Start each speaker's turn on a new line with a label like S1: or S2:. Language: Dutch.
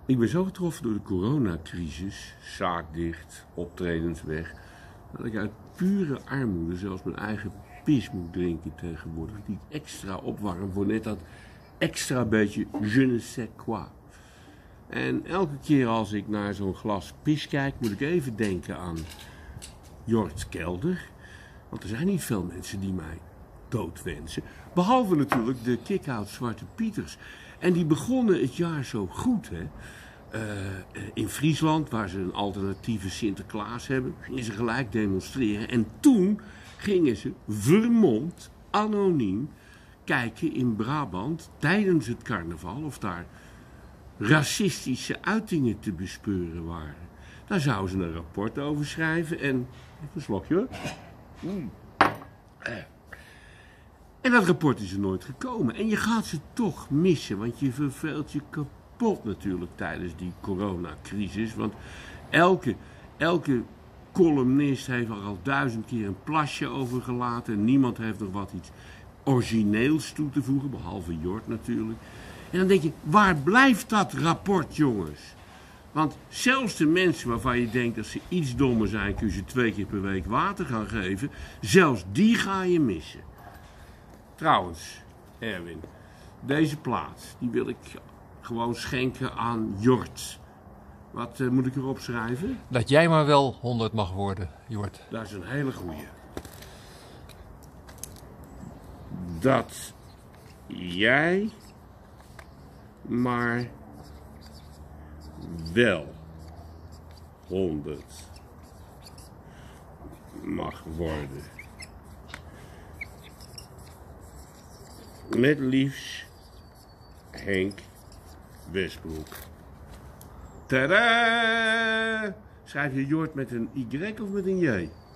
S1: Ik ben zo getroffen door de coronacrisis, zaak dicht, optredens weg, dat ik uit pure armoede zelfs mijn eigen pis moet drinken tegenwoordig. Die ik extra opwarm voor net dat extra beetje je ne sais quoi. En elke keer als ik naar zo'n glas pis kijk, moet ik even denken aan Jort Kelder. Want er zijn niet veel mensen die mij dood wensen. Behalve natuurlijk de kick-out Zwarte Pieters. En die begonnen het jaar zo goed, hè. In Friesland, waar ze een alternatieve Sinterklaas hebben, gingen ze gelijk demonstreren. En toen gingen ze vermomd, anoniem, kijken in Brabant tijdens het carnaval of daar racistische uitingen te bespeuren waren. Daar zouden ze een rapport over schrijven en... Even een slokje hoor. En dat rapport is er nooit gekomen. En je gaat ze toch missen, want je verveelt je kapot natuurlijk tijdens die coronacrisis. Want elke columnist heeft er al 1000 keer een plasje over gelaten. En niemand heeft nog wat iets origineels toe te voegen, behalve Jort natuurlijk. En dan denk je, waar blijft dat rapport, jongens? Want zelfs de mensen waarvan je denkt dat ze iets dommer zijn, kun je ze 2 keer per week water gaan geven. Zelfs die ga je missen. Trouwens, Erwin, deze plaat, die wil ik gewoon schenken aan Jort. Wat moet ik erop schrijven?
S2: Dat jij maar wel 100 mag worden, Jort.
S1: Dat is een hele goeie. Dat jij maar wel 100 mag worden. Met liefs, Henk Westbroek. Tadaa! Schrijf je Jort met een Y of met een J?